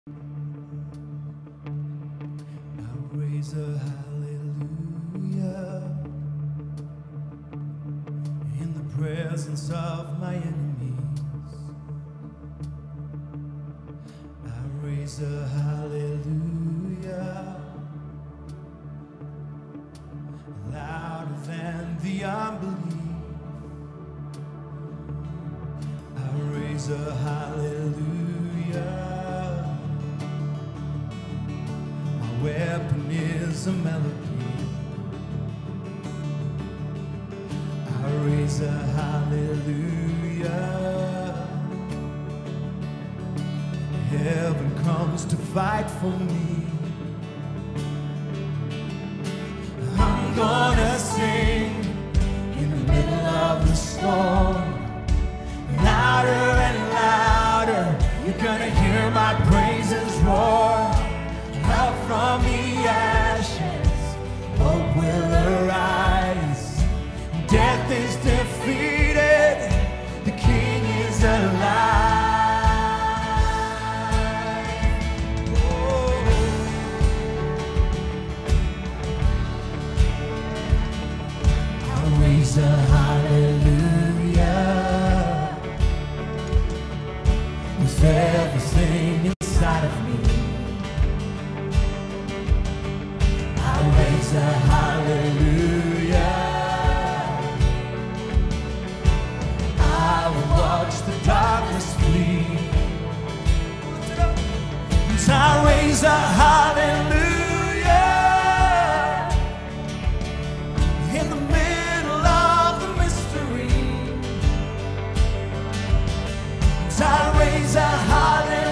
raise a hallelujah in the presence of my enemies. I raise a hallelujah louder than the unbelief. I raise a hallelujah. Weapon is a melody. I raise a hallelujah. Heaven comes to fight for me. I'm gonna sing in the middle of the storm. Louder and louder, you're gonna hear my praises roar. Up from the ashes, hope will arise. Death is defeated, the King is alive. Oh. I'll raise a hallelujah with everything inside of me. Raise a hallelujah. I will watch the darkness flee. And I raise a hallelujah in the middle of the mystery. And I raise a hallelujah.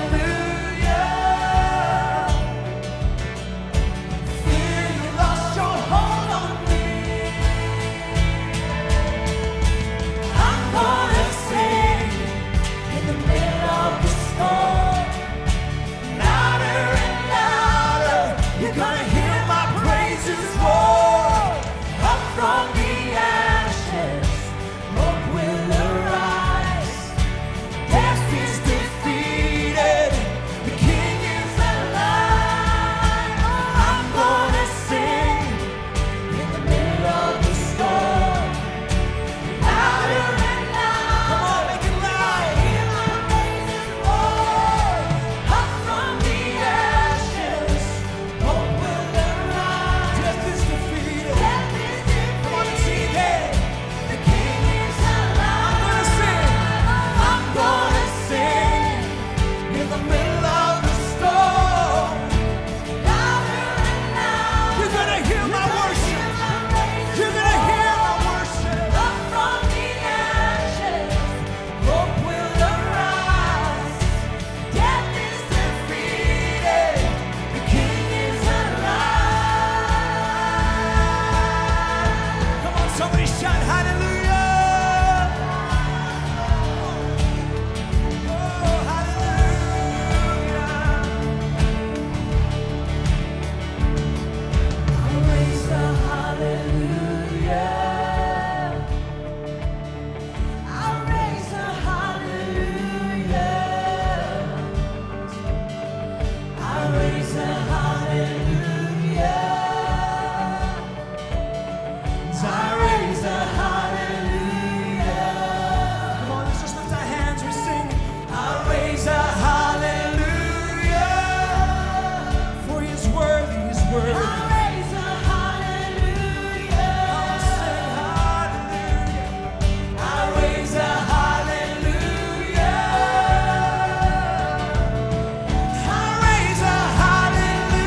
Hallelujah.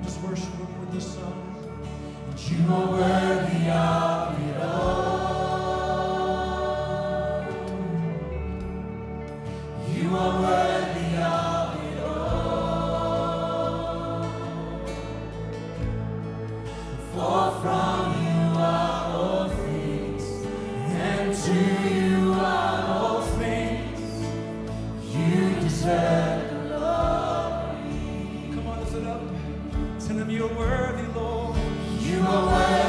on, just worship him with this song. You are worthy of it all. You are worthy of it all. For from you are all things, and to you are all things. You deserve the glory. Come on, lift it up. Tell him you're worthy, Lord. You are worthy.